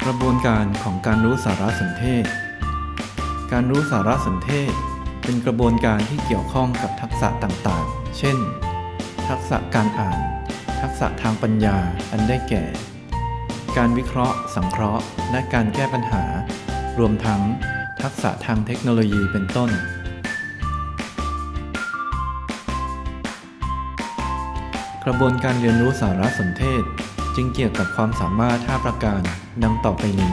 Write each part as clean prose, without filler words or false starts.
ระบวนการของการรู้สารสนเทศการรู้สารสนเทศเป็นกระบวนการที่เกี่ยวข้องกับทักษะต่างๆเช่นทักษะการอ่านทักษะทางปัญญาอันได้แก่การวิเคราะห์สังเคราะห์และการแก้ปัญหารวมทั้งทักษะทางเทคโนโลยีเป็นต้นกระบวนการเรียนรู้สารสนเทศจึงเกี่ยวกับความสามารถ5ประการดังต่อไปนี้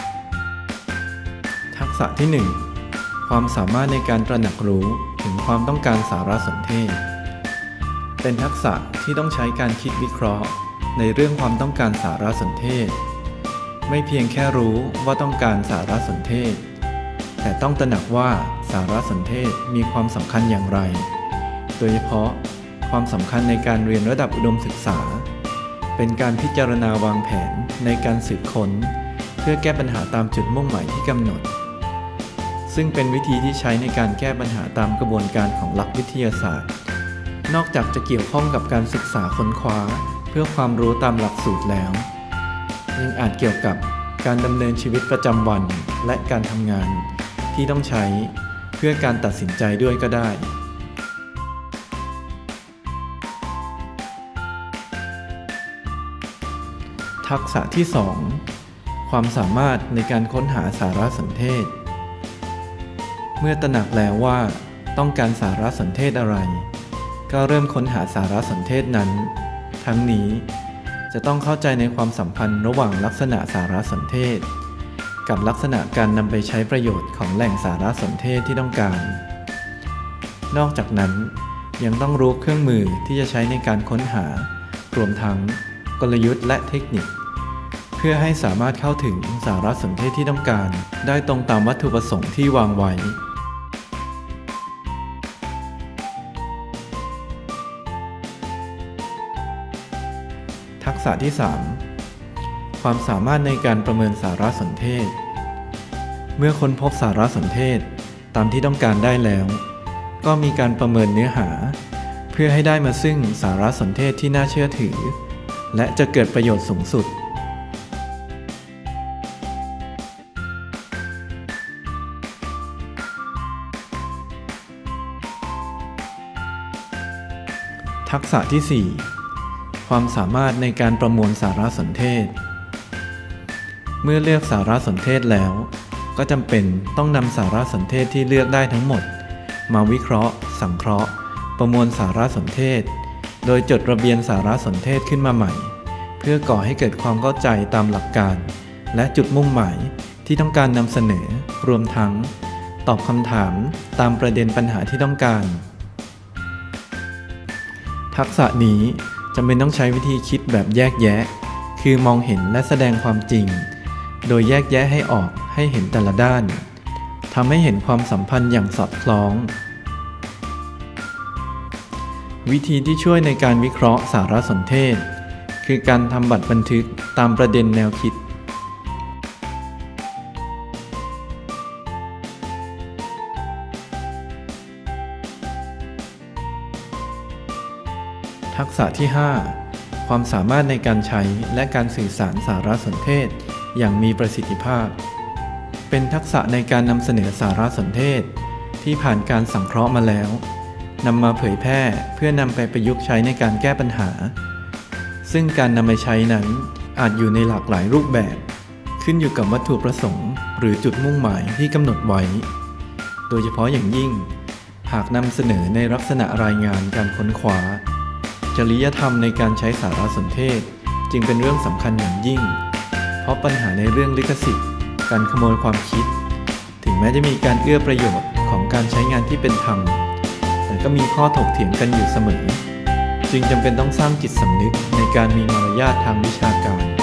ทักษะที่ 1 ความสามารถในการตระหนักรู้ถึงความต้องการสารสนเทศเป็นทักษะที่ต้องใช้การคิดวิเคราะห์ในเรื่องความต้องการสารสนเทศไม่เพียงแค่รู้ว่าต้องการสารสนเทศแต่ต้องตระหนักว่าสารสนเทศมีความสำคัญอย่างไรโดยเฉพาะความสำคัญในการเรียนระดับอุดมศึกษาเป็นการพิจารณาวางแผนในการสืบค้นเพื่อแก้ปัญหาตามจุดมุ่งหมายที่กำหนดซึ่งเป็นวิธีที่ใช้ในการแก้ปัญหาตามกระบวนการของหลักวิทยาศาสตร์นอกจากจะเกี่ยวข้องกับการศึกษาค้นคว้าเพื่อความรู้ตามหลักสูตรแล้วยังอาจเกี่ยวกับการดำเนินชีวิตประจำวันและการทำงานที่ต้องใช้เพื่อการตัดสินใจด้วยก็ได้ทักษะที่ 2 ความสามารถในการค้นหาสารสนเทศเมื่อตระหนักแล้วว่าต้องการสารสนเทศอะไรก็เริ่มค้นหาสารสนเทศนั้นทั้งนี้จะต้องเข้าใจในความสัมพันธ์ระหว่างลักษณะสารสนเทศกับลักษณะการนำไปใช้ประโยชน์ของแหล่งสารสนเทศที่ต้องการนอกจากนั้นยังต้องรู้เครื่องมือที่จะใช้ในการค้นหารวมทั้งกลยุทธ์และเทคนิคเพื่อให้สามารถเข้าถึงสารสนเทศที่ต้องการได้ตรงตามวัตถุประสงค์ที่วางไว้ทักษะที่ 3 ความสามารถในการประเมินสารสนเทศเมื่อค้นพบสารสนเทศตามที่ต้องการได้แล้วก็มีการประเมินเนื้อหาเพื่อให้ได้มาซึ่งสารสนเทศที่น่าเชื่อถือและจะเกิดประโยชน์สูงสุดทักษะที่ 4 ความสามารถในการประมวลสารสนเทศเมื่อเลือกสารสนเทศแล้วก็จำเป็นต้องนำสารสนเทศที่เลือกได้ทั้งหมดมาวิเคราะห์สังเคราะห์ประมวลสารสนเทศโดยจดระเบียนสารสนเทศขึ้นมาใหม่เพื่อก่อให้เกิดความเข้าใจตามหลักการและจุดมุ่งหมายที่ต้องการนำเสนอรวมทั้งตอบคำถามตามประเด็นปัญหาที่ต้องการทักษะนี้จำเป็นต้องใช้วิธีคิดแบบแยกแยะคือมองเห็นและแสดงความจริงโดยแยกแยะให้ออกให้เห็นแต่ละด้านทำให้เห็นความสัมพันธ์อย่างสอดคล้องวิธีที่ช่วยในการวิเคราะห์สารสนเทศคือการทำบัตรบันทึกตามประเด็นแนวคิดทักษะที่ 5 ความสามารถในการใช้และการสื่อสารสารสนเทศอย่างมีประสิทธิภาพเป็นทักษะในการนำเสนอสารสนเทศที่ผ่านการสังเคราะห์มาแล้วนำมาเผยแพร่เพื่อนำไปประยุกต์ใช้ในการแก้ปัญหาซึ่งการนำไปใช้นั้นอาจอยู่ในหลากหลายรูปแบบขึ้นอยู่กับวัตถุประสงค์หรือจุดมุ่งหมายที่กำหนดไว้โดยเฉพาะอย่างยิ่งหากนำเสนอในลักษณะรายงานการค้นคว้าจริยธรรมในการใช้สารสนเทศจึงเป็นเรื่องสำคัญอย่างยิ่งเพราะปัญหาในเรื่องลิขสิทธิ์การขโมยความคิดถึงแม้จะมีการเอื้อประโยชน์ของการใช้งานที่เป็นธรรมแต่ก็มีข้อถกเถียงกันอยู่เสมอจึงจำเป็นต้องสร้างจิตสำนึกในการมีมารยาททางวิชาการ